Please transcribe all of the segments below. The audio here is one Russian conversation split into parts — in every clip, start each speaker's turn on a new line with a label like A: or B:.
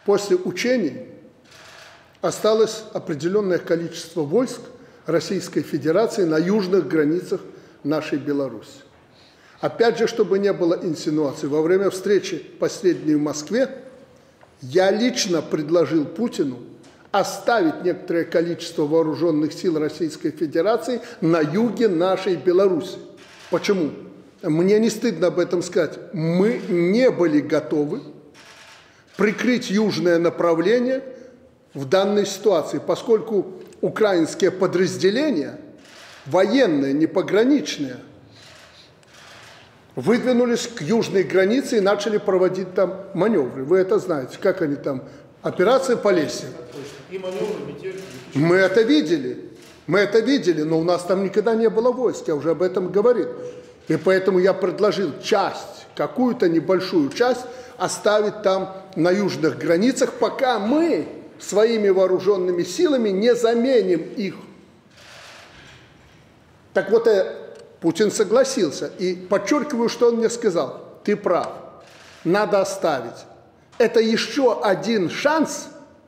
A: После учений осталось определенное количество войск Российской Федерации на южных границах нашей Беларуси. Опять же, чтобы не было инсинуаций, во время встречи последней в Москве я лично предложил Путину оставить некоторое количество вооруженных сил Российской Федерации на юге нашей Беларуси. Почему? Мне не стыдно об этом сказать. Мы не были готовы прикрыть южное направление в данной ситуации, поскольку украинские подразделения, военные, не пограничные, выдвинулись к южной границе и начали проводить там маневры. Вы это знаете, как они там, операция Полесье. Мы это видели, но у нас там никогда не было войск, я уже об этом говорил. И поэтому я предложил часть, какую-то небольшую часть оставить там на южных границах, пока мы своими вооруженными силами не заменим их. Так вот, Путин согласился. И подчеркиваю, что он мне сказал. Ты прав, надо оставить. Это еще один шанс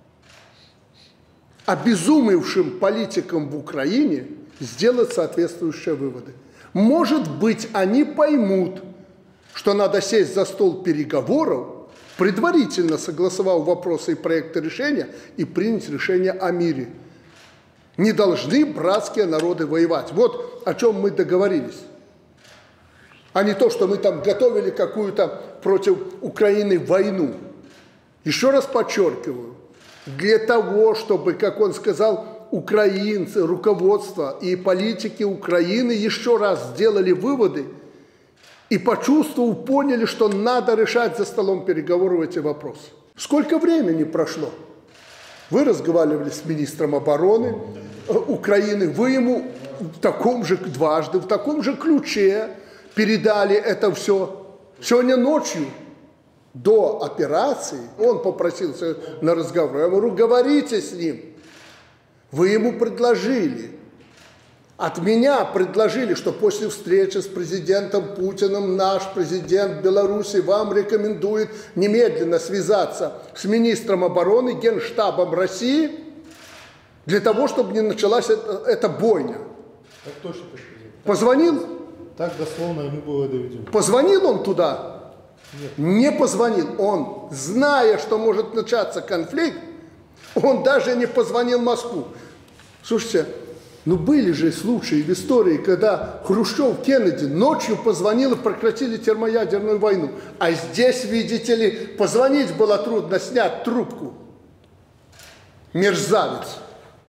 A: обезумевшим политикам в Украине сделать соответствующие выводы. Может быть, они поймут, что надо сесть за стол переговоров, предварительно согласовав вопросы и проекты решения, и принять решение о мире. Не должны братские народы воевать. Вот о чем мы договорились. А не то, что мы там готовили какую-то против Украины войну. Еще раз подчеркиваю, для того, чтобы, как он сказал, украинцы, руководство и политики Украины еще раз сделали выводы и почувствовав, поняли, что надо решать за столом переговоров эти вопросы. Сколько времени прошло? Вы разговаривали с министром обороны Украины, вы ему в таком же, дважды, в таком же ключе передали это все. Сегодня ночью, до операции, он попросился на разговор. Я говорю, говорите с ним. Вы ему предложили. От меня предложили, что после встречи с президентом Путиным наш президент Беларуси вам рекомендует немедленно связаться с министром обороны, Генштабом России, для того, чтобы не началась эта бойня.
B: Так точно, президент.
A: Позвонил?
B: Так дословно ему было доведено.
A: Позвонил он туда?
B: Нет.
A: Не позвонил. Он, зная, что может начаться конфликт, он даже не позвонил в Москву. Слушайте, ну были же случаи в истории, когда Хрущев, Кеннеди ночью позвонил и прекратили термоядерную войну. А здесь, видите ли, позвонить было трудно, снять трубку. Мерзавец.